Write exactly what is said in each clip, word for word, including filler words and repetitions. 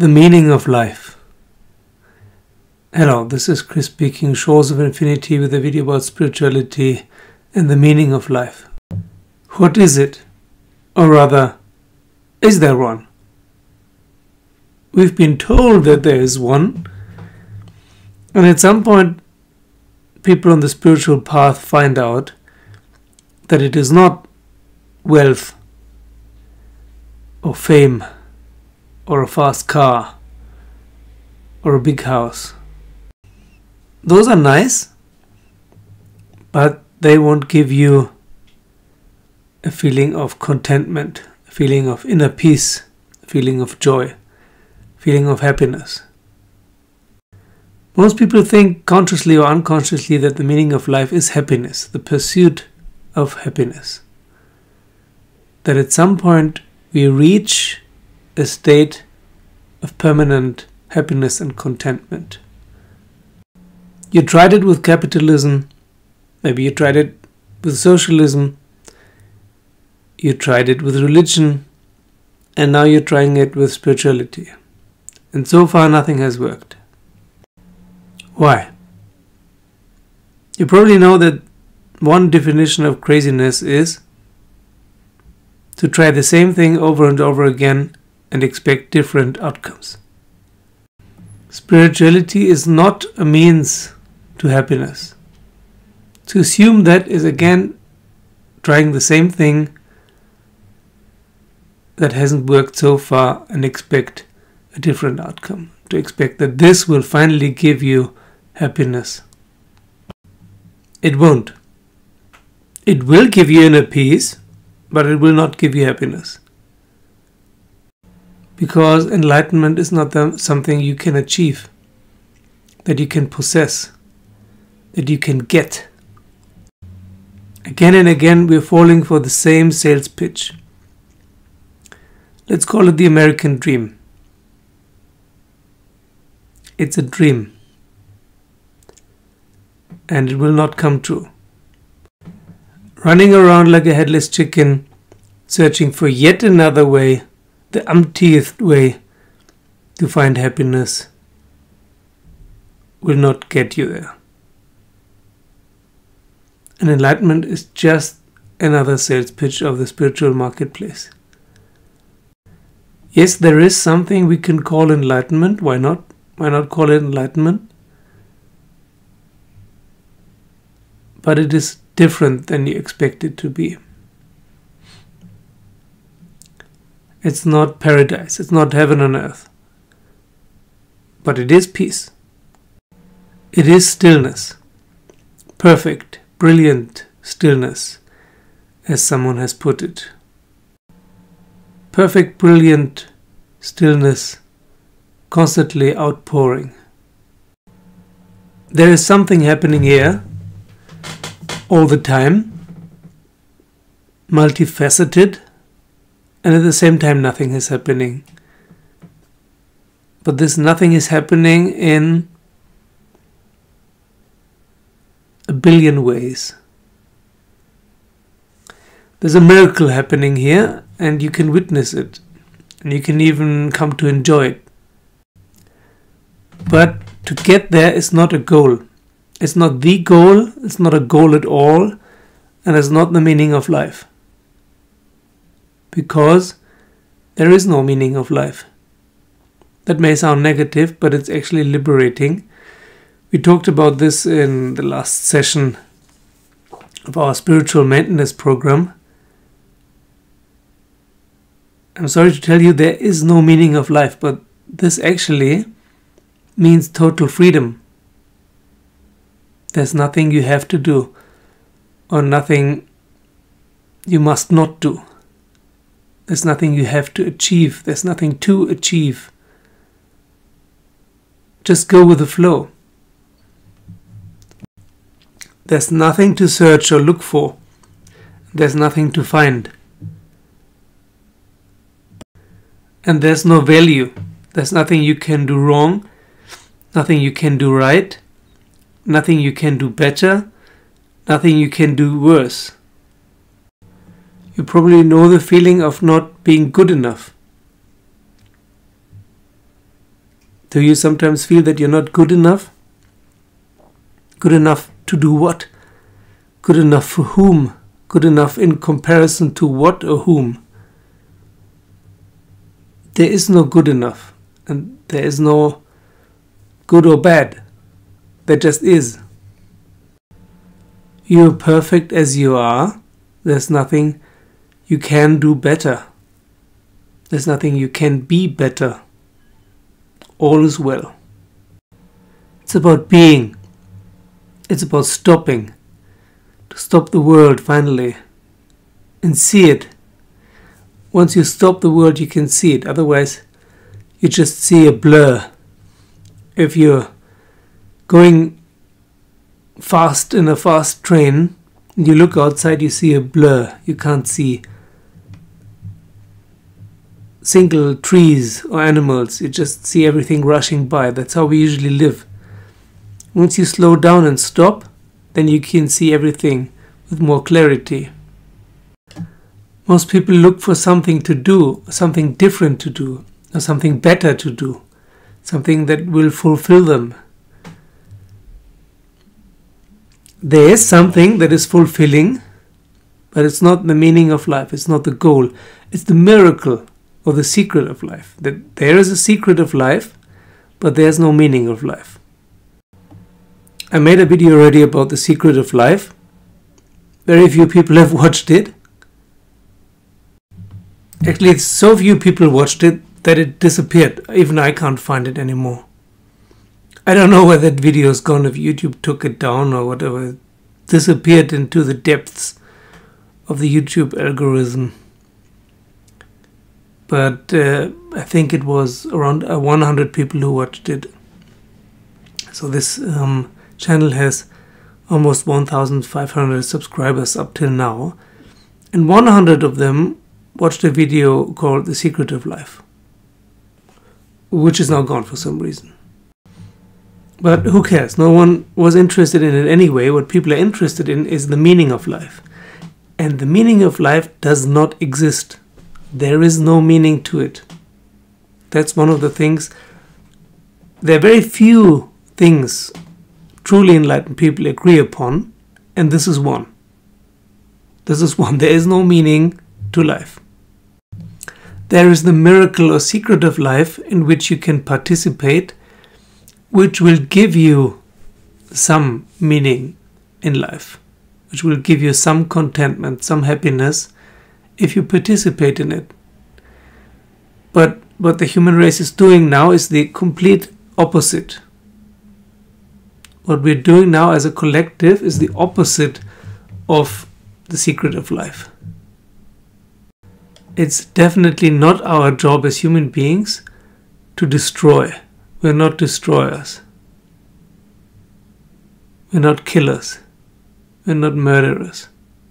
The meaning of life. Hello, this is Chris speaking, Shores of Infinity, with a video about spirituality and the meaning of life. What is it? Or rather, is there one? We've been told that there is one, and at some point people on the spiritual path find out that it is not wealth or fame or a fast car or a big house. Those are nice, but they won't give you a feeling of contentment, a feeling of inner peace, a feeling of joy, a feeling of happiness. Most people think consciously or unconsciously that the meaning of life is happiness, the pursuit of happiness. That at some point we reach a state of permanent happiness and contentment. You tried it with capitalism, maybe you tried it with socialism, you tried it with religion, and now you're trying it with spirituality. And so far nothing has worked. Why? You probably know that one definition of craziness is to try the same thing over and over again and expect different outcomes. Spirituality is not a means to happiness. To assume that is again trying the same thing that hasn't worked so far and expect a different outcome. To expect that this will finally give you happiness. It won't. It will give you inner peace, but it will not give you happiness. Because enlightenment is not something you can achieve, that you can possess, that you can get. Again and again we're falling for the same sales pitch. Let's call it the American dream. It's a dream, and it will not come true. Running around like a headless chicken, searching for yet another way, the umpteenth way to find happiness, will not get you there. And enlightenment is just another sales pitch of the spiritual marketplace. Yes, there is something we can call enlightenment. Why not? Why not call it enlightenment? But it is different than you expect it to be. It's not paradise, it's not heaven on earth. But it is peace. It is stillness. Perfect, brilliant stillness, as someone has put it. Perfect, brilliant stillness, constantly outpouring. There is something happening here all the time, multifaceted, and at the same time nothing is happening. But this nothing is happening in a billion ways. There's a miracle happening here, and you can witness it, and you can even come to enjoy it. But to get there is not a goal. It's not the goal, it's not a goal at all, and it's not the meaning of life. Because there is no meaning of life. That may sound negative, but it's actually liberating. We talked about this in the last session of our spiritual maintenance program. I'm sorry to tell you there is no meaning of life, but this actually means total freedom. There's nothing you have to do, or nothing you must not do. There's nothing you have to achieve. There's nothing to achieve. Just go with the flow. There's nothing to search or look for. There's nothing to find. And there's no value. There's nothing you can do wrong, nothing you can do right, nothing you can do better, nothing you can do worse. You probably know the feeling of not being good enough. Do you sometimes feel that you're not good enough? Good enough to do what? Good enough for whom? Good enough in comparison to what or whom? There is no good enough, and there is no good or bad. There just is. You are perfect as you are. There's nothing you can do better. There's nothing you can be better. All is well. It's about being. It's about stopping. To stop the world finally. And see it. Once you stop the world, you can see it. Otherwise, you just see a blur. If you're going fast in a fast train, and you look outside, you see a blur. You can't see single trees or animals. You just see everything rushing by. That's how we usually live. Once you slow down and stop, then you can see everything with more clarity. Most people look for something to do, something different to do, or something better to do, something that will fulfill them. There is something that is fulfilling, but it's not the meaning of life. It's not the goal. It's the miracle or the secret of life. That there is a secret of life, but there's no meaning of life. I made a video already about the secret of life. Very few people have watched it. Actually, so few people watched it that it disappeared. Even I can't find it anymore. I don't know where that video is gone, if YouTube took it down or whatever. It disappeared into the depths of the YouTube algorithm. But uh, I think it was around uh, one hundred people who watched it. So this um, channel has almost one thousand five hundred subscribers up till now. And one hundred of them watched a video called The Secret of Life, which is now gone for some reason. But who cares? No one was interested in it anyway. What people are interested in is the meaning of life. And the meaning of life does not exist. There is no meaning to it. That's one of the things. There are very few things truly enlightened people agree upon, and this is one. This is one. There is no meaning to life. There is the miracle or secret of life in which you can participate, which will give you some meaning in life, which will give you some contentment, some happiness, if you participate in it. But what the human race is doing now is the complete opposite. What we're doing now as a collective is the opposite of the secret of life. It's definitely not our job as human beings to destroy. We're not destroyers. We're not killers. We're not murderers.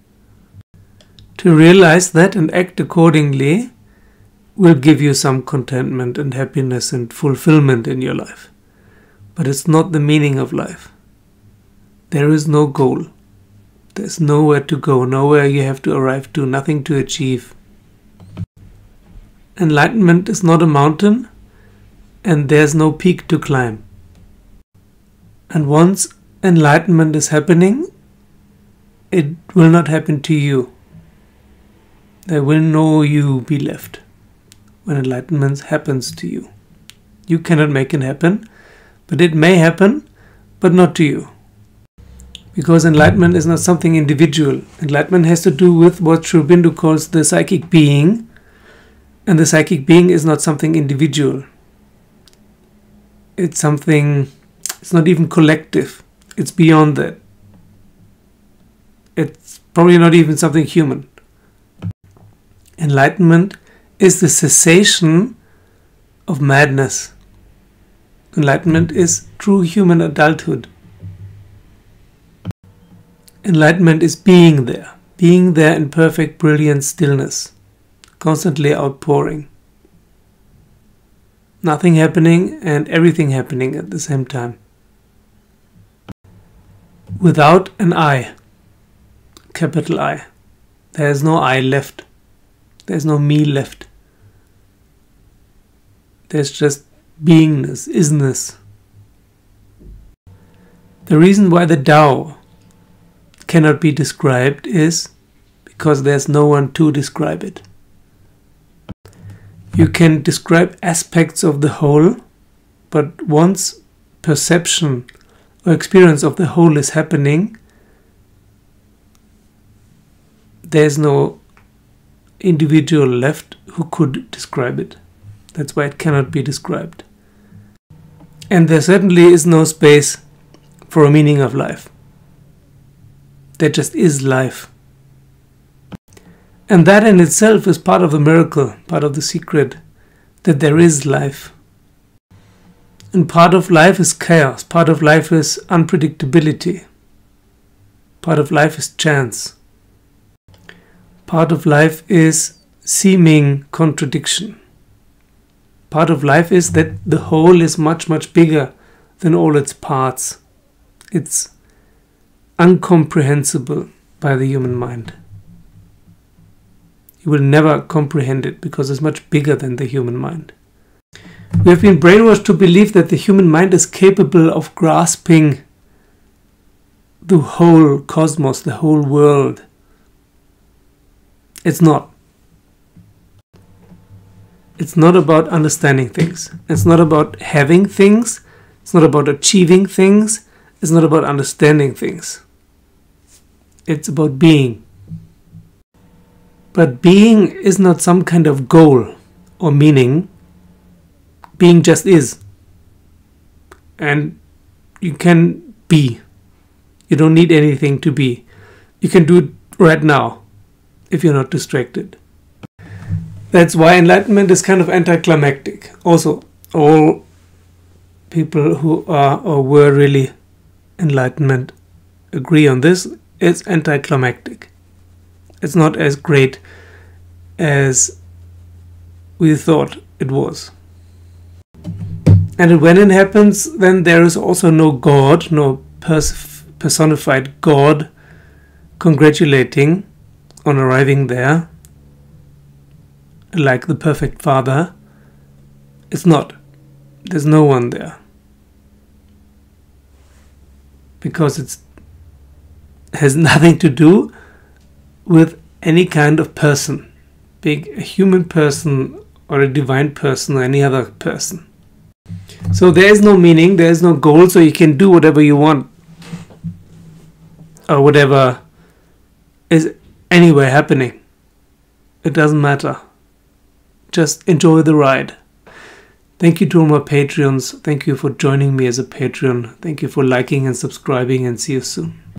To realize that and act accordingly will give you some contentment and happiness and fulfillment in your life. But it's not the meaning of life. There is no goal. There's nowhere to go, nowhere you have to arrive to, nothing to achieve. Enlightenment is not a mountain, and there's no peak to climb. And once enlightenment is happening, it will not happen to you. There will no you be left when enlightenment happens to you. You cannot make it happen, but it may happen, but not to you. Because enlightenment is not something individual. Enlightenment has to do with what Sri Aurobindo calls the psychic being, and the psychic being is not something individual. It's something, it's not even collective. It's beyond that. It's probably not even something human. Enlightenment is the cessation of madness. Enlightenment is true human adulthood. Enlightenment is being there. Being there in perfect, brilliant stillness. Constantly outpouring. Nothing happening and everything happening at the same time. Without an I. Capital I. There is no I left. There's no me left. There's just beingness, isness. The reason why the Tao cannot be described is because there's no one to describe it. You can describe aspects of the whole, but once perception or experience of the whole is happening, there's no individual left who could describe it. That's why it cannot be described. And there certainly is no space for a meaning of life. There just is life. And that in itself is part of the miracle, part of the secret, that there is life. And part of life is chaos, part of life is unpredictability, part of life is chance, part of life is seeming contradiction. Part of life is that the whole is much, much bigger than all its parts. It's incomprehensible by the human mind. You will never comprehend it because it's much bigger than the human mind. We have been brainwashed to believe that the human mind is capable of grasping the whole cosmos, the whole world. It's not. It's not about understanding things. It's not about having things. It's not about achieving things. It's not about understanding things. It's about being. But being is not some kind of goal or meaning. Being just is. And you can be. You don't need anything to be. You can do it right now if you're not distracted. That's why enlightenment is kind of anticlimactic. Also, all people who are or were really enlightenment agree on this. It's anticlimactic. It's not as great as we thought it was. And when it happens, then there is also no God, no pers personified God congratulating on arriving there, like the perfect Father. It's not. There's no one there. Because it has nothing to do with any kind of person, being a human person or a divine person or any other person. So there is no meaning, there is no goal, so you can do whatever you want or whatever is anywhere happening. It doesn't matter. Just enjoy the ride. Thank you to all my Patreons. Thank you for joining me as a Patreon. Thank you for liking and subscribing, and see you soon.